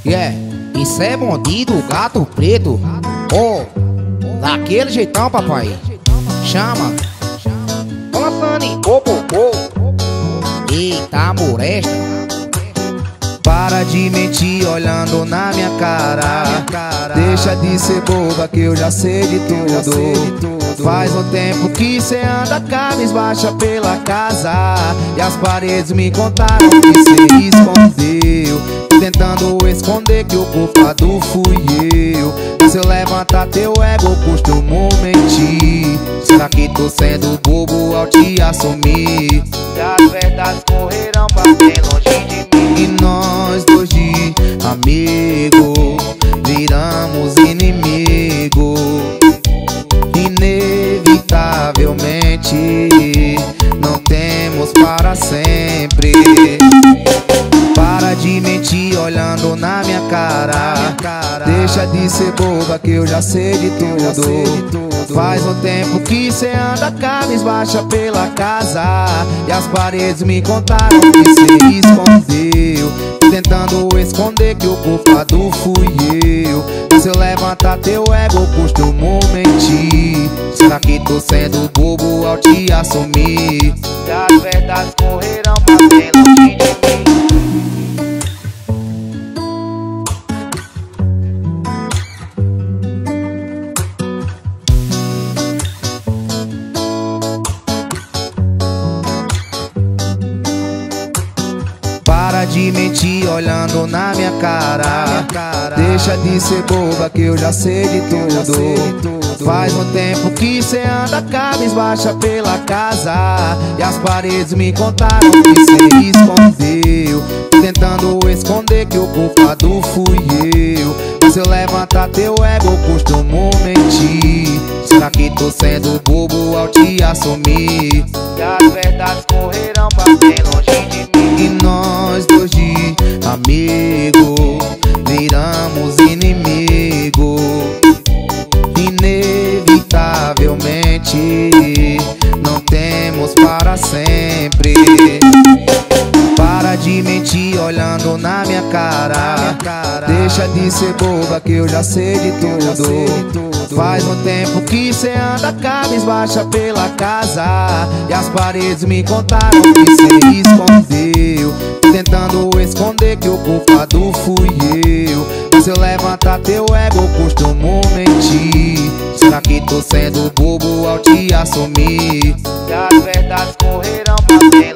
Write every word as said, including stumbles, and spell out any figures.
Yeah, isso é bandido, gato preto. Oh, daquele jeitão, papai. Chama. Olha, Sani, ô, popô. Eita, moresta. Para de mentir olhando na minha cara. Deixa de ser boba que eu já sei de tudo. Faz um tempo que cê anda cabisbaixa pela casa, e as paredes me contaram que cê escondeu, tentando esconder que o culpado fui eu. E se eu levantar teu ego, eu costumo mentir. Será que tô sendo bobo ao te assumir? E as verdades correrão pra bem longe de mim. E nós dois de amigo viramos inimigo. Inevitavelmente não temos para sempre. Para de mentir olhando na minha cara. Deixa de ser boba que eu já sei de tudo. Faz um tempo que cê anda cabisbaixa pela casa, e as paredes me contaram que cê escondeu, tentando esconder que o culpado fui eu. E se eu levantar teu ego, eu costumo mentir. Será que tô sendo bobo ao te assumir? E as verdades correrão pra bem longe de mim. Para de mentir olhando na minha cara. Deixa de ser boba que eu já sei de tudo. Faz um tempo que cê anda cabisbaixa pela casa, e as paredes me contaram que cê escondeu, tentando esconder que o culpado fui eu. E se eu levantar teu ego, eu costumo mentir. Será que tô sendo bobo ao te assumir? E as verdades correrão pra bem longe de mim. E nós dois de amigo viramos inimigo. Inevitavelmente não temos para sempre. Para de mentir olhando na minha cara. Deixa de ser boba que eu já sei de tudo. Faz um tempo que cê anda cabisbaixa pela casa, e as paredes me contaram que cê escondeu, tentando esconder que o culpado fui eu. E se eu levantar teu ego, eu costumo mentir. Será que tô sendo bobo ao te assumir? E as verdades correrão pra bem